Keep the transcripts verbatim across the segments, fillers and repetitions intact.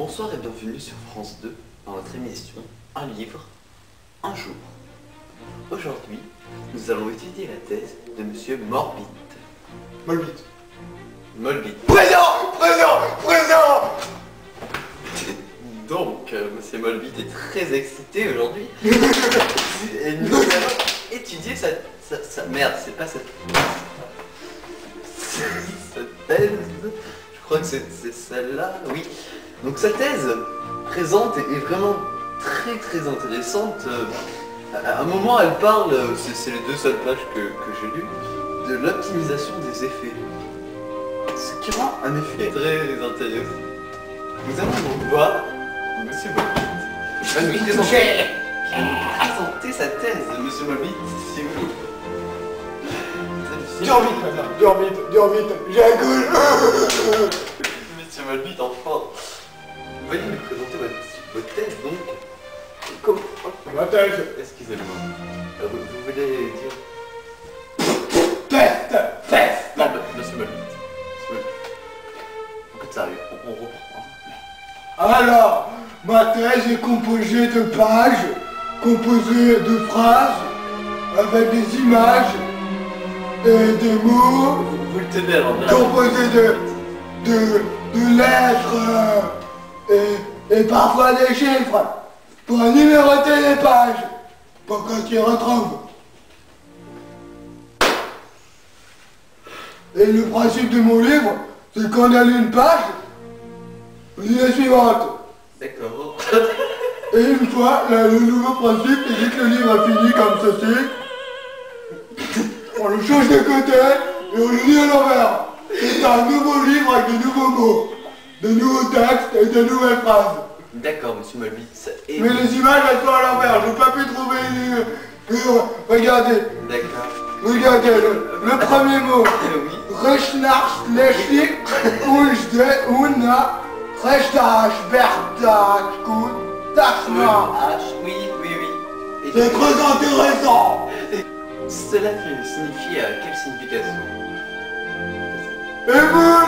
Bonsoir et bienvenue sur France deux dans notre émission Un livre, un jour. Aujourd'hui, nous allons étudier la thèse de Monsieur Morbit. Morbit. Morbit. Présent, présent, présent. Donc, euh, Monsieur Morbit est très excité aujourd'hui. Et nous allons étudier sa, sa, sa... Merde, c'est pas sa... sa thèse. Je crois que c'est celle-là, oui. Donc sa thèse présente est vraiment très très intéressante. À un moment, elle parle, c'est les deux seules pages que, que j'ai lues, de l'optimisation des effets. Ce qui rend un effet très intéressant. Nous allons donc voir Monsieur Morbit. Il va nous présenter, présenter sa thèse, Monsieur Morbit, si vous... Dors vite, madame, dors vite, dors vite, j'ai un goût. Monsieur Morbit, enfin. Veuillez nous présenter votre, votre thèse, donc. Comment... Ma thèse. Excusez-moi. Euh, vous, vous voulez dire... Test, test. Non, bah, Monsieur Morbit. Monsieur Morbit. Un peu de sérieux, on, on reprend. Alors, ma thèse est composée de pages, composée de phrases, avec des images et des mots, Vous, vous le tenez à l'envers. composée de, de, de lettres euh, et, et parfois des chiffres pour numéroter les pages pour qu'on s'y retrouve. Et le principe de mon livre, c'est qu'on a lu une page, on lit la suivante. D'accord. Et une fois, là, le nouveau principe, c'est dès que le livre a fini comme ceci, on le change de côté et on le lit à l'envers. C'est un nouveau livre avec de nouveaux mots, de nouveaux textes et de nouvelles phrases. D'accord, Monsieur Morbit. Et... Mais les images, elles sont à l'envers, j'ai pas pu trouver une... une- Regardez, D'accord. regardez, le, le premier mot. Oui. Rechnach, Lechik, Unjde, Una, Rechnach, Bertach, Kun, Tachna. H, oui, oui, oui. Et C'est très intéressant. cela signifie euh, quelle signification? Et vous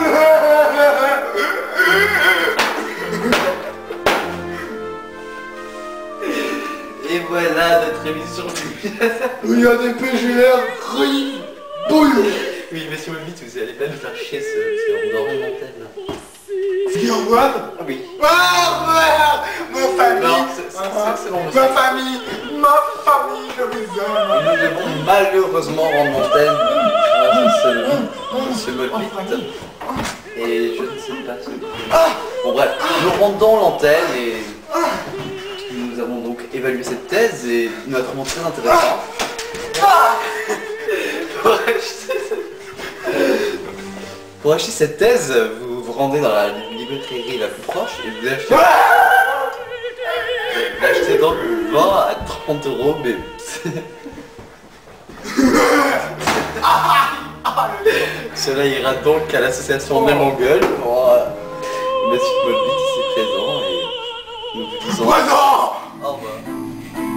Et voilà notre émission. il y a des P G R, cris, bouillon. Oui, Monsieur Morbit, vous allez pas nous faire chier ce, ce rondorant d'antenne là. Dis au revoir. Ah oui. Au revoir, ma famille. Non, c'est- c'est- c'est- c'est bon, monsieur. Ma famille, ma famille, je vous aime. Nous devons malheureusement rendre l'antenne à ce Monsieur Morbit. Et je ne sais pas ce que... Bon bref, nous rendons l'antenne et nous avons donc évalué cette thèse et nous la trouvons très intéressante. Pour acheter cette... Pour acheter cette thèse, vous vous rendez dans la librairie la plus proche et vous achetez... Vous l'achetez donc vingt à trente euros, mais... Cela ira donc à l'association Même en gueule pour euh, Monsieur Morbit ici présent et nous vous disons... Présent. Au revoir.